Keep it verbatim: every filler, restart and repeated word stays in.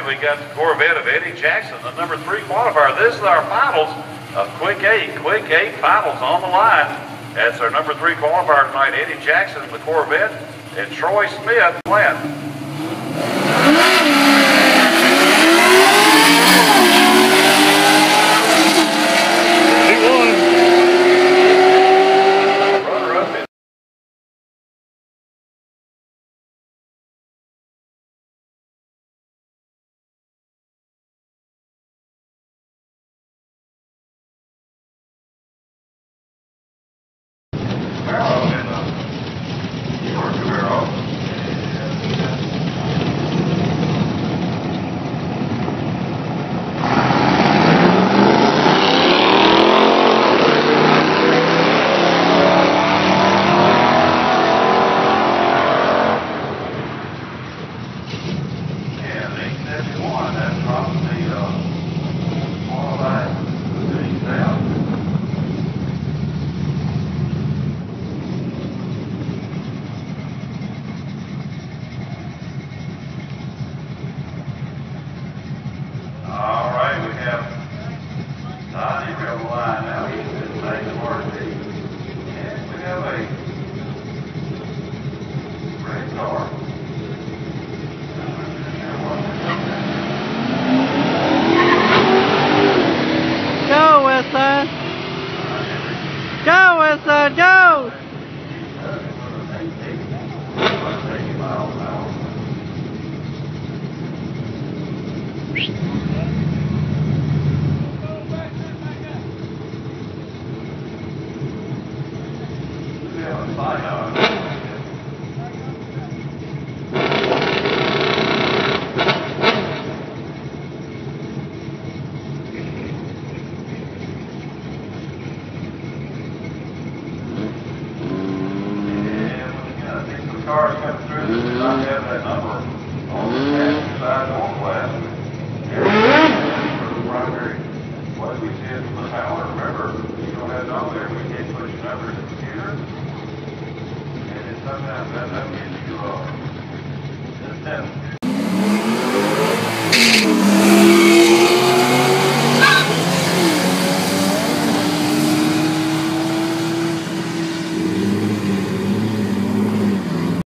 we got the Corvette of Eddie Jackson, the number three qualifier. This is our finals of Quick Eight. Quick Eight finals on the line. That's our number three qualifier tonight, Eddie Jackson, the Corvette, and Troy Smith playing. Go, Westside, go! Cars coming through that do not have that number on the passenger side northwest. For the primary, what we did for the power, remember, you don't have it on there, we can't push numbers in the computer. And then sometimes that number is